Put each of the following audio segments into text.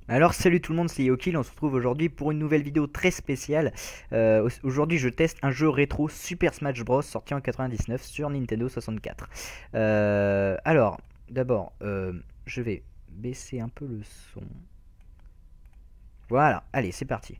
Alors salut tout le monde, c'est Yokil, on se retrouve aujourd'hui pour une nouvelle vidéo très spéciale. Aujourd'hui je teste un jeu rétro Super Smash Bros sorti en 99 sur Nintendo 64. Alors, d'abord, je vais baisser un peu le son. Voilà, allez c'est parti.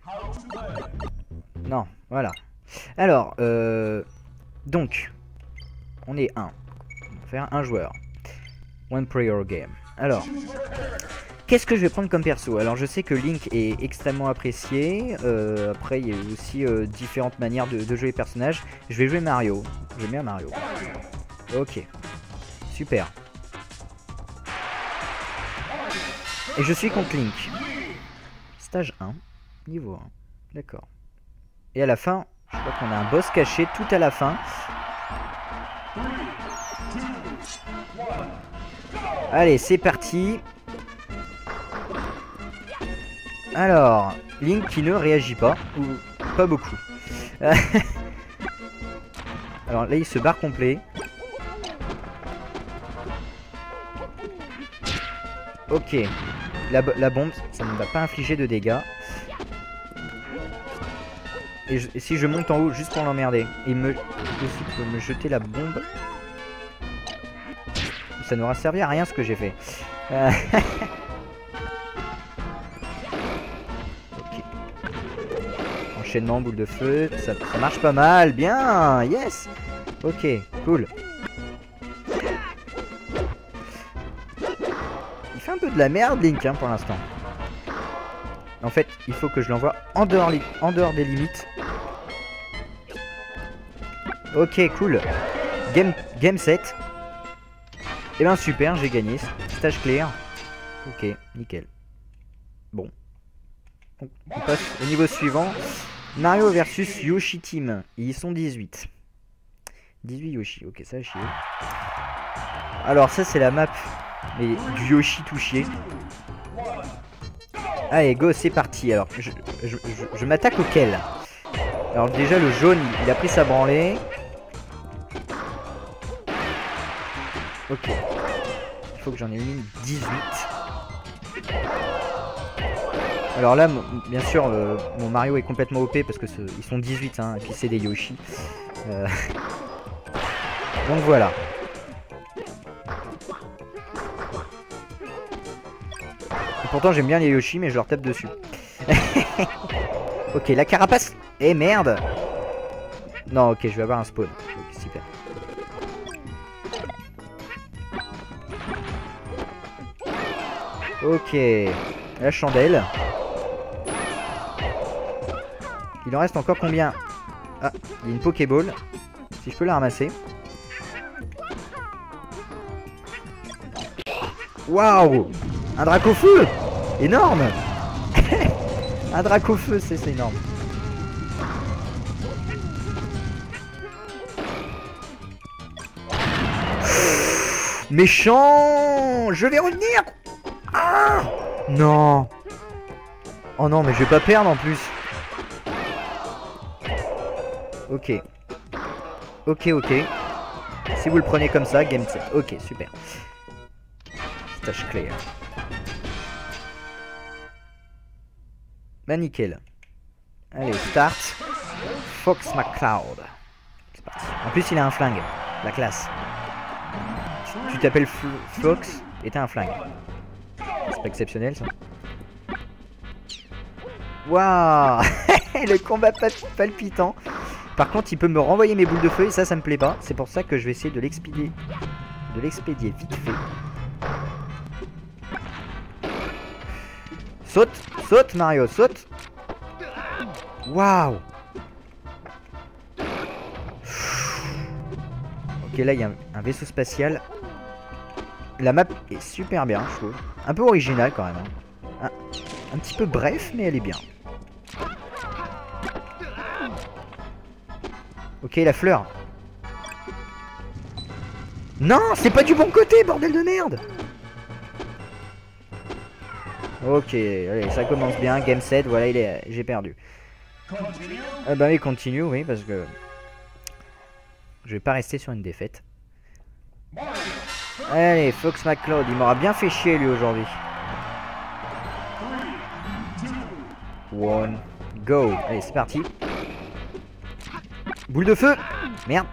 Non, voilà. Alors, donc, on est un. On va faire un joueur. One player game. Alors... qu'est-ce que je vais prendre comme perso? Alors je sais que Link est extrêmement apprécié. Après il y a aussi différentes manières de jouer les personnages. Je vais jouer Mario. J'aime bien Mario. Ok. Super. Et je suis contre Link. Stage 1. Niveau 1. D'accord. Et à la fin, je crois qu'on a un boss caché tout à la fin. Allez, c'est parti. Alors, Link qui ne réagit pas, ou pas beaucoup. Alors là il se barre complet. Ok, la bombe, ça ne va pas infliger de dégâts. Et si je monte en haut juste pour l'emmerder, il peut me jeter la bombe. Ça n'aura servi à rien ce que j'ai fait. Enchaînement, boule de feu, ça marche pas mal, bien, yes. Ok, cool. Il fait un peu de la merde Link hein, pour l'instant. En fait, il faut que je l'envoie en dehors des limites. Ok, cool. Game set. Et ben super, j'ai gagné. Stage clear. Ok, nickel. Bon. On passe au niveau suivant. Mario versus Yoshi Team. Ils sont 18. 18 Yoshi. Ok, ça a chier. Alors ça c'est la map. Mais du Yoshi tout chier. Allez, go, c'est parti. Alors, je m'attaque auquel? Alors déjà le jaune, il a pris sa branlée. Ok. Il faut que j'en ai une 18. Alors là, bien sûr, mon Mario est complètement OP parce que ils sont 18, hein, et puis c'est des Yoshi. Donc voilà. Et pourtant j'aime bien les Yoshi, mais je leur tape dessus. Ok, la carapace. Eh merde. Non, ok, je vais avoir un spawn. Okay, super. Ok, la chandelle. Il en reste encore combien? Ah, il y a une Pokéball. Si je peux la ramasser. Waouh! Un Dracofeu! Énorme! Un Dracofeu, c'est énorme. Méchant! Je vais revenir! Ah! Non! Oh non, mais je vais pas perdre en plus. Ok. Ok, ok. Si vous le prenez comme ça, game set. Ok, super. Stage clear. Bah nickel. Allez, start. Fox McCloud. C'est parti. En plus, il a un flingue. La classe. Tu t'appelles Fox et t'as un flingue. C'est pas exceptionnel ça. Waouh. Le combat palpitant. Par contre, il peut me renvoyer mes boules de feu et ça me plaît pas. C'est pour ça que je vais essayer de l'expédier vite fait. Saute, saute Mario, saute. Waouh. Ok, là il y a un vaisseau spatial. La map est super bien, je trouve. Un peu originale quand même. Hein. Un petit peu bref, mais elle est bien. Ok, la fleur. Non, c'est pas du bon côté, bordel de merde. Ok, allez, ça commence bien. Game set, voilà, j'ai perdu. Ah bah oui, continue, oui, parce que je vais pas rester sur une défaite. Allez, Fox McCloud, il m'aura bien fait chier lui aujourd'hui. 1, go. Allez, c'est parti. Boule de feu. Merde.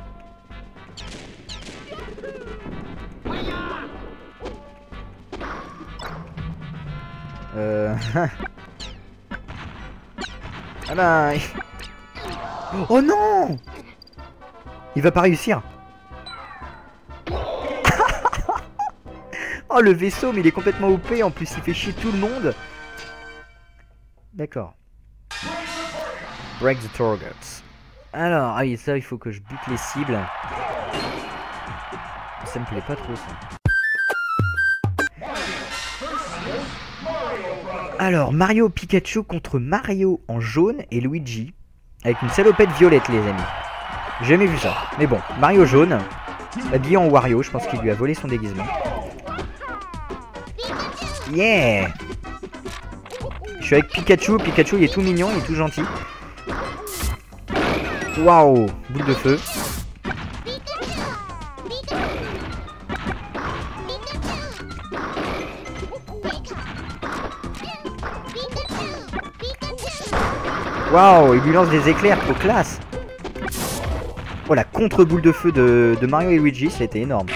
Ah bah... Oh non! Il va pas réussir. Oh le vaisseau, mais il est complètement OP, en plus il fait chier tout le monde. D'accord. Break the targets. Alors, ah oui, ça il faut que je bute les cibles. Ça me plaît pas trop ça. Alors, Mario Pikachu contre Mario en jaune et Luigi avec une salopette violette, les amis. J'ai jamais vu ça. Mais bon, Mario jaune, habillé en Wario, je pense qu'il lui a volé son déguisement. Yeah! Je suis avec Pikachu. Pikachu, il est tout mignon, il est tout gentil. Waouh! Boule de feu. Waouh, il lui lance des éclairs, trop classe. Oh, la contre-boule de feu de Mario et Luigi, c'était énorme.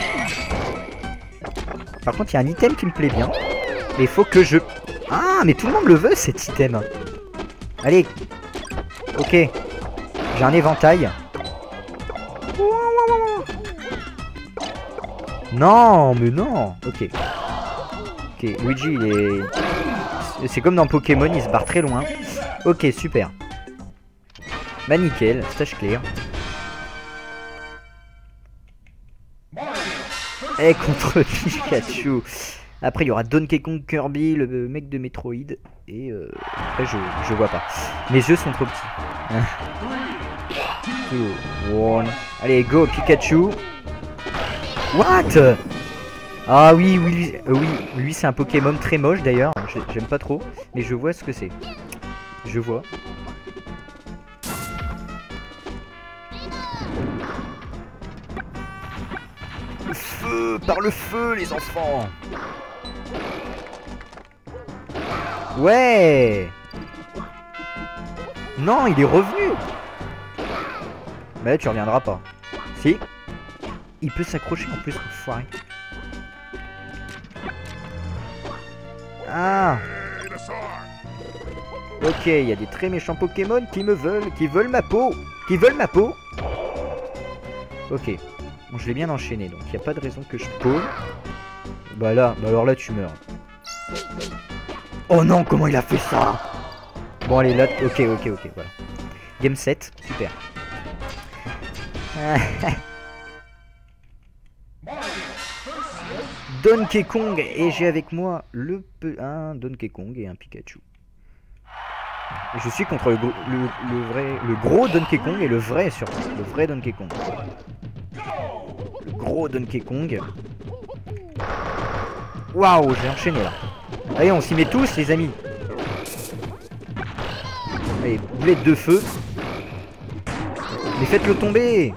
Par contre, il y a un item qui me plaît bien. Mais il faut que je... Ah, mais tout le monde le veut, cet item. Allez. Ok. J'ai un éventail. Non, mais non. Ok. Ok, Luigi, il est... C'est comme dans Pokémon, il se barre très loin. Ok, super. Bah nickel, stage clear. Et contre Pikachu. Après il y aura Donkey Kong, Kirby, le mec de Metroid. Et après je vois pas. Mes yeux sont trop petits. 2, 1. Allez, go Pikachu. What? Ah oui, oui, oui, lui c'est un Pokémon très moche d'ailleurs. J'aime pas trop. Mais je vois ce que c'est. Je vois. Feu, par le feu les enfants. Ouais. Non, il est revenu. Bah là, tu reviendras pas. Si. Il peut s'accrocher en plus, enfoiré. Ah. Ok, il y a des très méchants Pokémon qui veulent ma peau. Ok. Bon, je l'ai bien enchaîné, donc il n'y a pas de raison que je pose. Bah là, bah alors là tu meurs. Oh non, comment il a fait ça? Bon allez, là, ok, voilà. Game 7, super. Donkey Kong, et j'ai avec moi un Donkey Kong et un Pikachu. Et je suis contre le gros Donkey Kong et le vrai surtout, le vrai Donkey Kong. Le gros Donkey Kong. Waouh, j'ai enchaîné là. Allez, on s'y met tous les amis. Allez, boulette de feu. Mais faites-le tomber.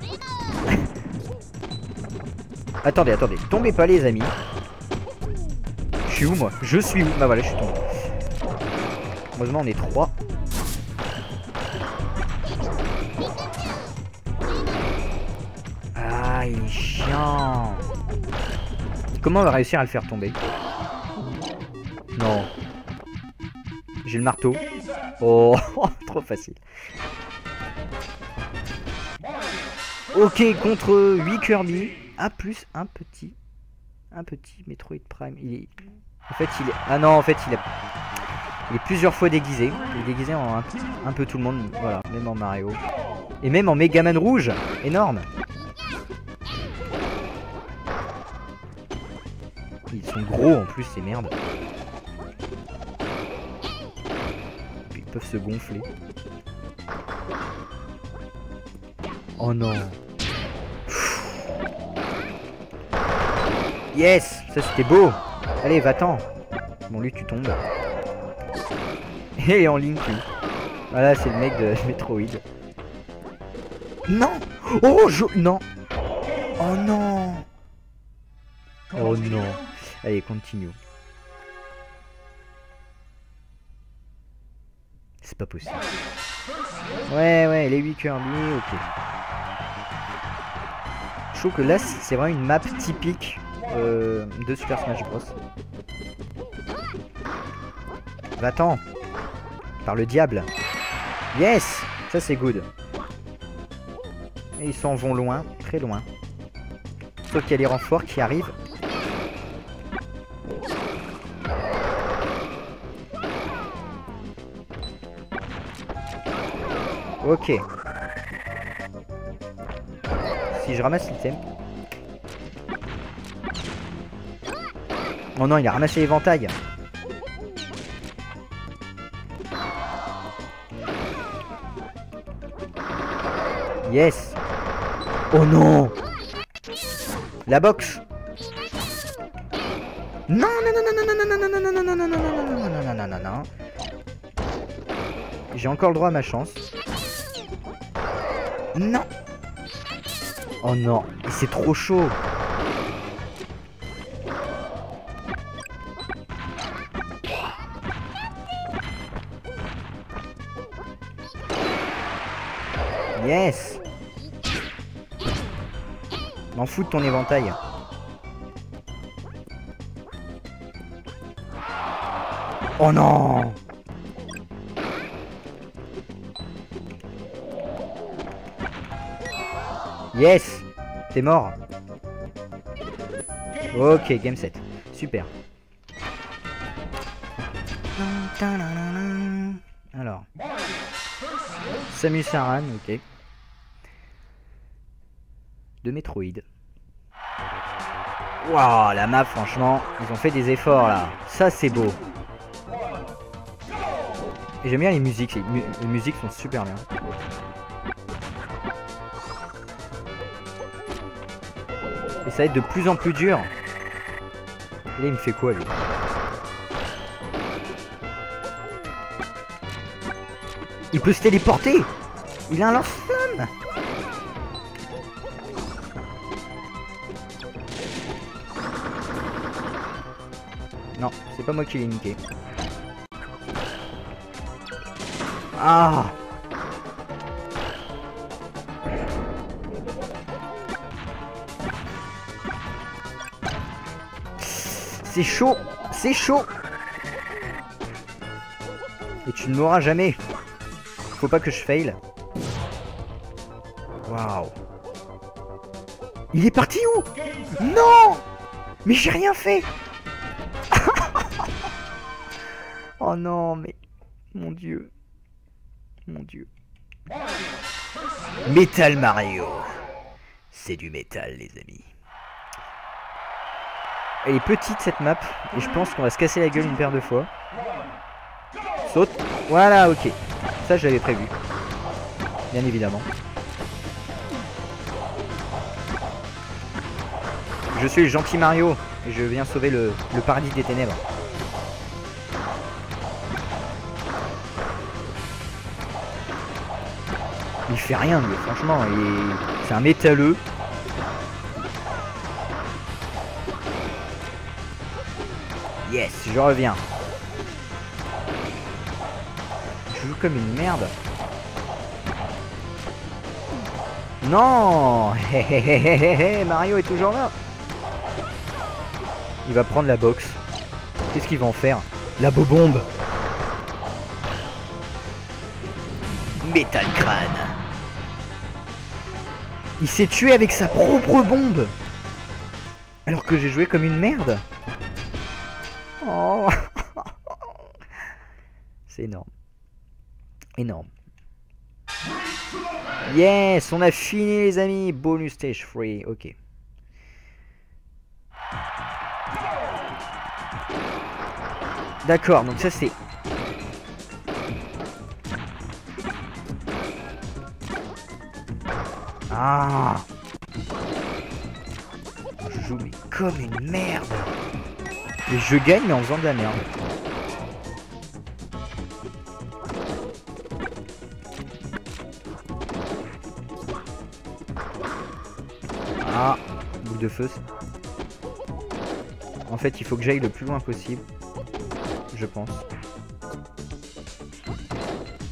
Attendez, tombez pas les amis. Je suis où moi? Je suis où? Bah voilà, je suis tombé. Heureusement on est 3. Ah, il est chiant. Comment on va réussir à le faire tomber? Non. J'ai le marteau. Oh, trop facile. Ok, contre 8 Kirby. Ah, plus un petit Metroid Prime. En fait, il est... Ah non, en fait, il est plusieurs fois déguisé. Il est déguisé en un peu tout le monde. Voilà, même en Mario. Et même en Megaman rouge. Énorme. Ils sont gros en plus, ces merdes. Ils peuvent se gonfler. Oh non. Yes, ça c'était beau. Allez, va-t'en. Bon, lui tu tombes. Et en ligne tu. Voilà, c'est le mec de Metroid. Non. Oh, non. Oh non. Oh non. Allez, continue. C'est pas possible. Ouais, les 8 Kirby, ok. Je trouve que là, c'est vraiment une map typique de Super Smash Bros. Va-t'en. Par le diable. Yes. Ça, c'est good. Et ils s'en vont loin, très loin. Sauf qu'il y a les renforts qui arrivent. Ok. Si je ramasse l'item. Oh non, il a ramassé l'éventail. Yes. Oh non. La box. Non, non, non, non, non, non, non, non, non, non, non, non, non, non, non, non, non, non, non, non. J'ai encore le droit à ma chance. Non. Oh non, c'est trop chaud. Yes. M'en fous de ton éventail. Oh non. Yes. T'es mort. Ok, game set. Super. Alors. Samus Aran, ok. De Metroid. Waouh, la map, franchement, ils ont fait des efforts là. Ça, c'est beau. Et j'aime bien les musiques. Les musiques sont super bien. Et ça va être de plus en plus dur. Et là, il me fait quoi, lui? Il peut se téléporter. Il a un lance-flamme. Non, c'est pas moi qui l'ai niqué. Ah. C'est chaud. C'est chaud. Et tu ne m'auras jamais. Faut pas que je fail. Waouh. Il est parti où? Non. Mais j'ai rien fait. Oh non, mais... Mon dieu. Mon dieu. Metal Mario. C'est du métal, les amis. Elle est petite, cette map. Et je pense qu'on va se casser la gueule une paire de fois. Saute. Voilà, ok. Ça, je l'avais prévu. Bien évidemment. Je suis le gentil Mario. Et je viens sauver le paradis des ténèbres. Il fait rien, lui, franchement. C'est un métalleux. Yes, je reviens. Je joue comme une merde. Non. Mario est toujours là. Il va prendre la box. Qu'est-ce qu'il va en faire? La bobombe. Metal crâne. Il s'est tué avec sa propre bombe. Alors que j'ai joué comme une merde. Oh. C'est énorme. Énorme. Yes, on a fini les amis. Bonus stage free. Ok. D'accord, donc ça c'est... Ah. Je joue mais comme une merde. Et je gagne mais en faisant de la merde. Ah, boule de feu. En fait, il faut que j'aille le plus loin possible. Je pense.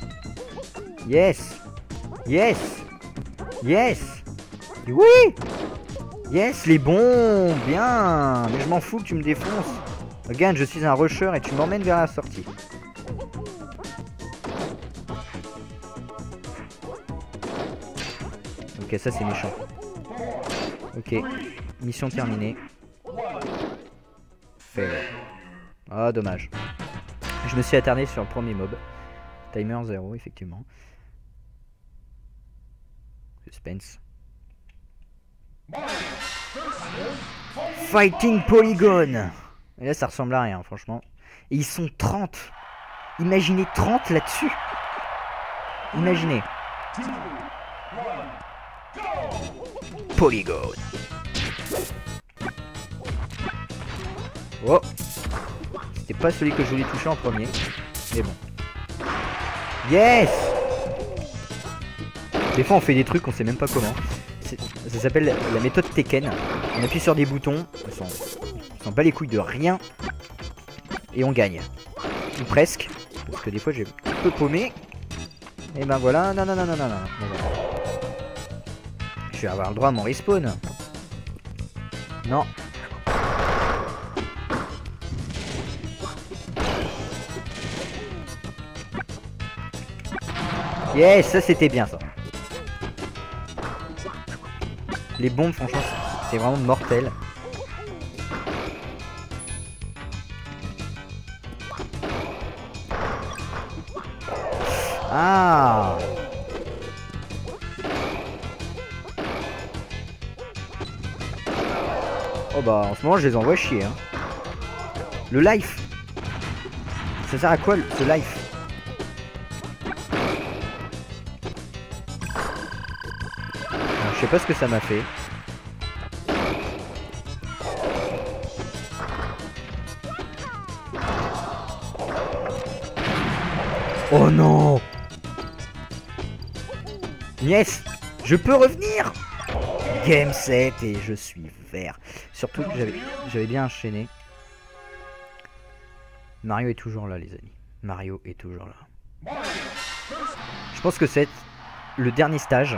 Yes. Yes. Yes. Oui. Yes, les bons. Bien. Mais je m'en fous que tu me défonces. Regarde, je suis un rusher et tu m'emmènes vers la sortie. Ok, ça c'est méchant. Ok, mission terminée. Fail. Ah, dommage. Je me suis attardé sur le premier mob. Timer 0, effectivement. Suspense. Fighting Polygon. Et là, ça ressemble à rien, franchement. Et ils sont 30. Imaginez 30 là-dessus. Imaginez. Polygon. Oh. C'était pas celui que je voulais toucher en premier. Mais bon. Yes. Des fois on fait des trucs on sait même pas comment. Ça s'appelle la méthode Tekken. On appuie sur des boutons. On s'en bat les couilles de rien. Et on gagne. Ou presque. Parce que des fois j'ai un peu paumé. Et ben voilà. Non, non, non, non, non, non. Je vais avoir le droit à mon respawn. Non. Yes, ça c'était bien ça. Les bombes franchement c'est vraiment mortel. Ah. Oh bah en ce moment je les envoie chier hein. Le life. Ça sert à quoi ce life? Je sais pas ce que ça m'a fait. Oh non. Yes. Je peux revenir. Game set et je suis vert. Surtout que j'avais bien enchaîné. Mario est toujours là les amis. Mario est toujours là. Je pense que c'est le dernier stage.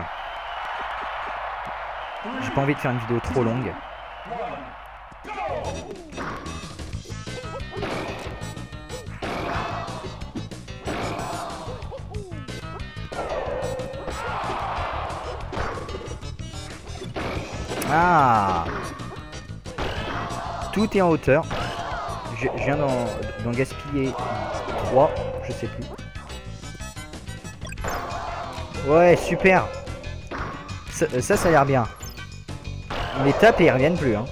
J'ai pas envie de faire une vidéo trop longue. Ah. Tout est en hauteur. Je viens d'en gaspiller 3, je sais plus. Ouais, super. Ça a l'air bien. On les tape et ils reviennent plus. Hein.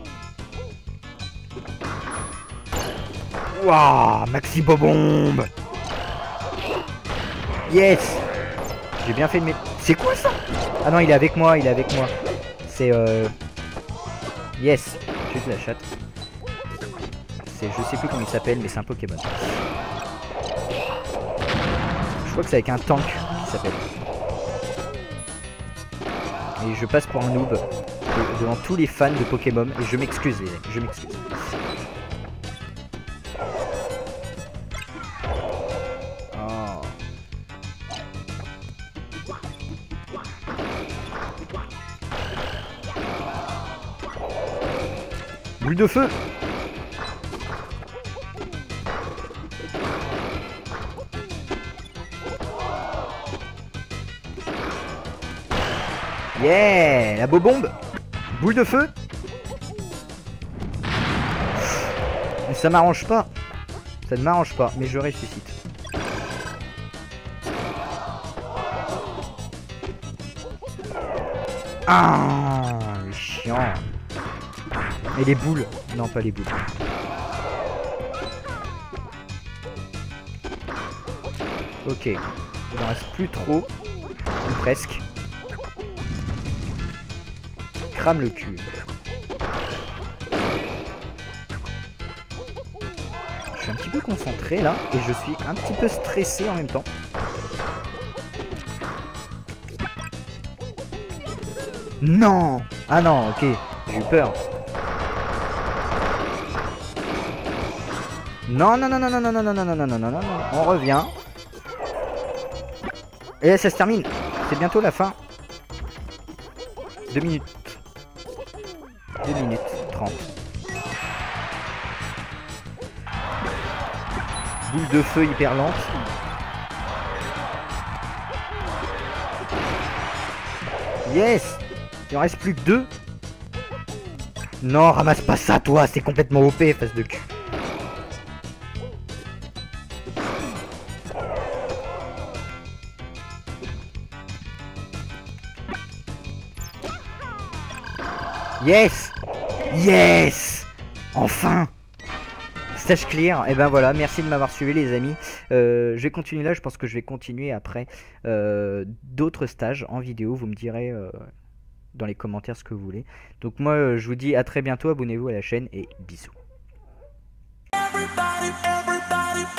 Waouh, maxi bombe. Yes. J'ai bien fait de mes... C'est quoi ça? Ah non, il est avec moi, il est avec moi. C'est Yes, j'ai de la chatte. Je sais plus comment il s'appelle, mais c'est un Pokémon. Je crois que c'est avec un tank qui s'appelle. Et je passe pour un noob devant tous les fans de Pokémon. Et je m'excuse les amis, je m'excuse. Oh. Boule de feu. Yeah, la bombe. Boule de feu. Mais ça m'arrange pas. Ça ne m'arrange pas, mais je ressuscite. Ah, les chiants. Et les boules. Non, pas les boules. Ok. Il en reste plus trop. Ou presque. Crame le cul. Je suis un petit peu concentré là. Et je suis un petit peu stressé en même temps. Non. Ah non, ok. J'ai eu peur. Non, non, non, non, non, non, non, non, non, non, non, non, non, non, non, on revient. Et ça se termine. C'est bientôt la fin. 2 minutes. 2 minutes 30. Boule de feu hyper lente. Yes. Il en reste plus que 2. Non, ramasse pas ça toi, c'est complètement OP, face de cul. Yes. Yes. Enfin. Stage clear, et ben voilà, merci de m'avoir suivi les amis. Je vais continuer là, je pense que je vais continuer après d'autres stages en vidéo, vous me direz dans les commentaires ce que vous voulez. Donc moi je vous dis à très bientôt, abonnez-vous à la chaîne et bisous. Everybody, everybody.